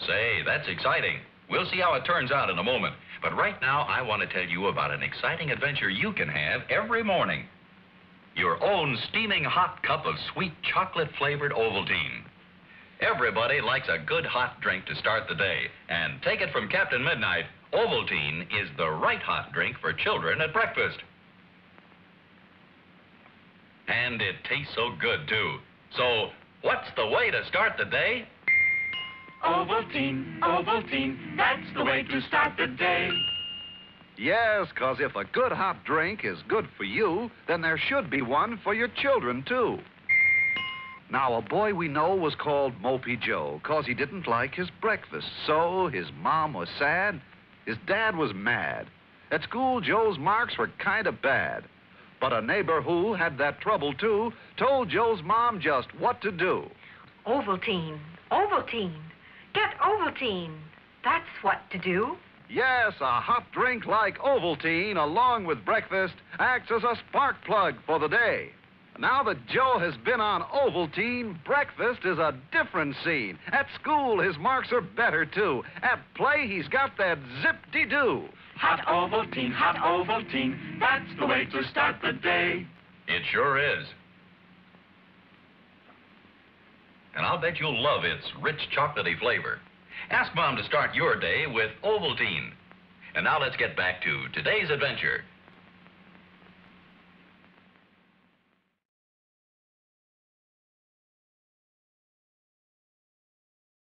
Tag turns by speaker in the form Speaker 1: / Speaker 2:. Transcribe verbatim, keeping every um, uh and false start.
Speaker 1: Say, that's exciting. We'll see how it turns out in a moment. But right now, I want to tell you about an exciting adventure you can have every morning. Your own steaming hot cup of sweet chocolate-flavored Ovaltine. Everybody likes a good hot drink to start the day. And take it from Captain Midnight, Ovaltine is the right hot drink for children at breakfast. And it tastes so good, too. So, what's the way to start the day?
Speaker 2: Ovaltine, Ovaltine, that's the way to start the day.
Speaker 3: Yes, 'cause if a good hot drink is good for you, then there should be one for your children, too. Now, a boy we know was called Mopey Joe 'cause he didn't like his breakfast. So his mom was sad, his dad was mad. At school, Joe's marks were kind of bad. But a neighbor who had that trouble, too, told Joe's mom just what to do.
Speaker 4: Ovaltine, Ovaltine, get Ovaltine. That's what to do.
Speaker 3: Yes, a hot drink like Ovaltine, along with breakfast, acts as a spark plug for the day. Now that Joe has been on Ovaltine, breakfast is a different scene. At school, his marks are better, too. At play, he's got that zip-de-doo.
Speaker 2: Hot Ovaltine, hot Ovaltine, that's the way to start the day.
Speaker 1: It sure is. And I'll bet you'll love its rich chocolatey flavor. Ask Mom to start your day with Ovaltine. And now let's get back to today's adventure.